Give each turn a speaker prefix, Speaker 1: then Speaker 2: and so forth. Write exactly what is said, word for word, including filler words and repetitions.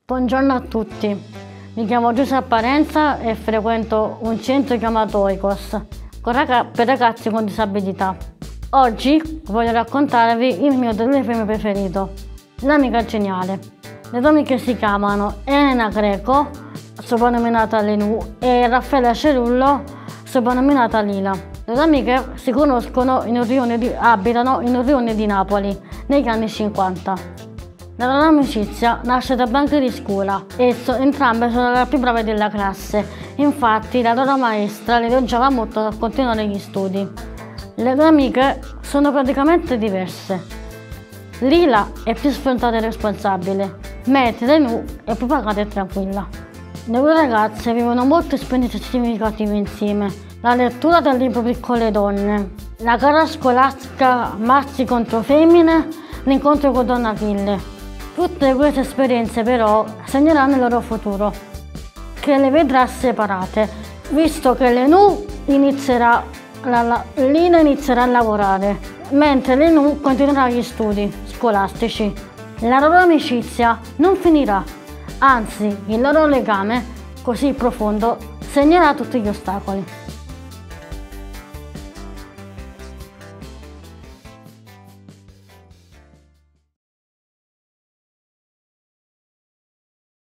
Speaker 1: Buongiorno a tutti, mi chiamo Giuseppe Parenza e frequento un centro chiamato Oikos per ragazzi con disabilità. Oggi voglio raccontarvi il mio telefilm preferito, L'amica geniale. Le due amiche si chiamano Elena Greco, soprannominata Lenù, e Raffaella Cerullo, soprannominata Lila. Le due amiche si conoscono in un rione di, abitano in un rione di Napoli negli anni cinquanta. La loro amicizia nasce da banchi di scuola e so, entrambe sono le più brave della classe. Infatti la loro maestra le elogiava molto a continuare gli studi. Le due amiche sono praticamente diverse. Lila è più sfrontata e responsabile, mentre Lenù è più pacata e tranquilla. Le due ragazze vivono molte esperienze significative insieme. La lettura del libro Piccole donne, la gara scolastica maschi contro femmine, l'incontro con Donna Achille. Tutte queste esperienze però segneranno il loro futuro, che le vedrà separate, visto che Lenù inizierà, la, la, Lina inizierà a lavorare, mentre Lenù continuerà gli studi scolastici. La loro amicizia non finirà, anzi il loro legame così profondo segnerà tutti gli ostacoli.